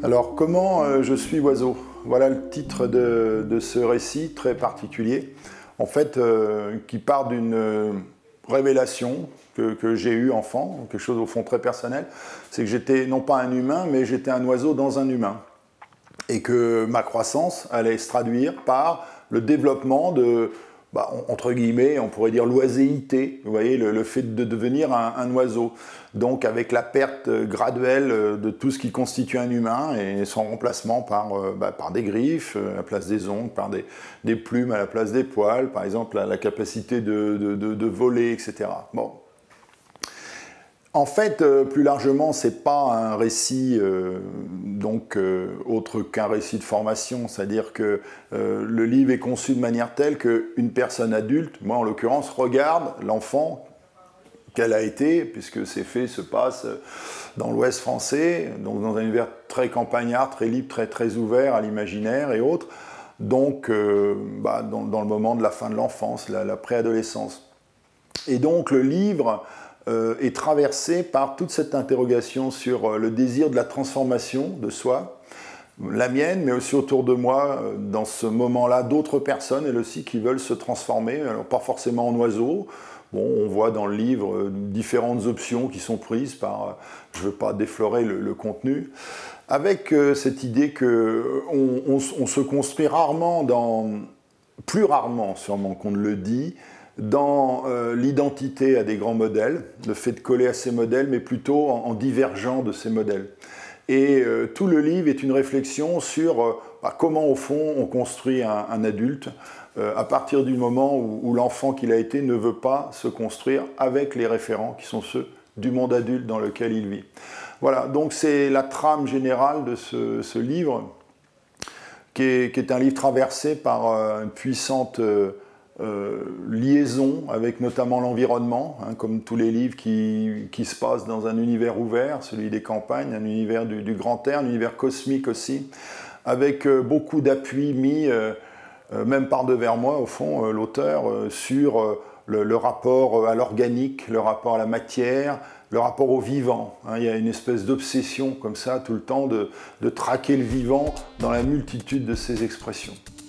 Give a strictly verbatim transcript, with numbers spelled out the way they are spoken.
Alors, comment euh, je suis oiseau? Voilà le titre de, de ce récit très particulier, en fait, euh, qui part d'une euh, révélation que, que j'ai eue enfant, quelque chose au fond très personnel. C'est que j'étais non pas un humain, mais j'étais un oiseau dans un humain. Et que ma croissance allait se traduire par le développement de, bah, entre guillemets, on pourrait dire l'oiséité, vous voyez, le, le fait de devenir un, un oiseau. Donc avec la perte graduelle de tout ce qui constitue un humain et son remplacement par, bah, par des griffes à la place des ongles, par des, des plumes à la place des poils, par exemple la, la capacité de, de, de, de voler, et cetera. Bon. En fait, euh, plus largement, c'est pas un récit euh, donc euh, autre qu'un récit de formation, c'est-à-dire que euh, le livre est conçu de manière telle qu'une personne adulte, moi en l'occurrence, regarde l'enfant qu'elle a été, puisque ces faits se passent dans l'Ouest français, donc dans un univers très campagnard, très libre, très, très ouvert à l'imaginaire et autres, donc euh, bah, dans, dans le moment de la fin de l'enfance, la, la préadolescence. Et donc le livre Euh, est traversé par toute cette interrogation sur euh, le désir de la transformation de soi, la mienne, mais aussi autour de moi, euh, dans ce moment-là, d'autres personnes, elles aussi, qui veulent se transformer, alors pas forcément en oiseau. Bon, on voit dans le livre euh, différentes options qui sont prises par, euh, je ne veux pas déflorer le, le contenu, avec euh, cette idée qu'on on, on se construit rarement, dans, plus rarement sûrement qu'on ne le dit, dans euh, l'identité à des grands modèles, le fait de coller à ces modèles, mais plutôt en, en divergeant de ces modèles. Et euh, tout le livre est une réflexion sur euh, bah, comment, au fond, on construit un, un adulte euh, à partir du moment où, où l'enfant qu'il a été ne veut pas se construire avec les référents qui sont ceux du monde adulte dans lequel il vit. Voilà, donc c'est la trame générale de ce, ce livre, qui est, qui est un livre traversé par euh, une puissante euh, Euh, liaison avec notamment l'environnement, hein, comme tous les livres qui, qui se passent dans un univers ouvert, celui des campagnes, un univers du, du grand air, un univers cosmique aussi, avec euh, beaucoup d'appui mis, euh, euh, même par devers moi, au fond, euh, l'auteur, euh, sur euh, le, le rapport à l'organique, le rapport à la matière, le rapport au vivant. Hein, il y a une espèce d'obsession comme ça, tout le temps, de, de traquer le vivant dans la multitude de ses expressions.